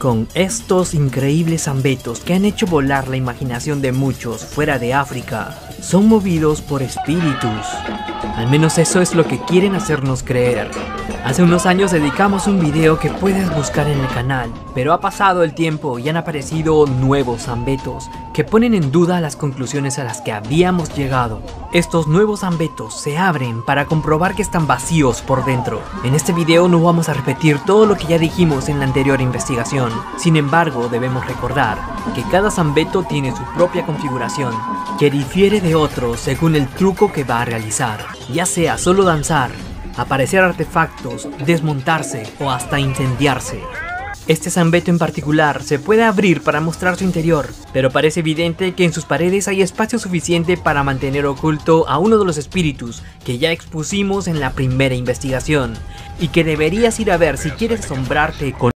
Con estos increíbles zambetos que han hecho volar la imaginación de muchos fuera de África, son movidos por espíritus. Al menos eso es lo que quieren hacernos creer. Hace unos años dedicamos un video que puedes buscar en el canal, pero ha pasado el tiempo y han aparecido nuevos zambetos que ponen en duda las conclusiones a las que habíamos llegado. Estos nuevos zambetos se abren para comprobar que están vacíos por dentro. En este video no vamos a repetir todo lo que ya dijimos en la anterior investigación. Sin embargo, debemos recordar que cada zambeto tiene su propia configuración, que difiere de otros según el truco que va a realizar, ya sea solo danzar, aparecer artefactos, desmontarse o hasta incendiarse. Este zambeto en particular se puede abrir para mostrar su interior, pero parece evidente que en sus paredes hay espacio suficiente para mantener oculto a uno de los espíritus que ya expusimos en la primera investigación, y que deberías ir a ver si quieres asombrarte con